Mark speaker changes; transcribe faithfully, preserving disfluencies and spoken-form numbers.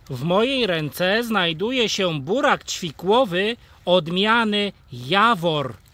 Speaker 1: W mojej ręce znajduje się burak ćwikłowy odmiany Jawor.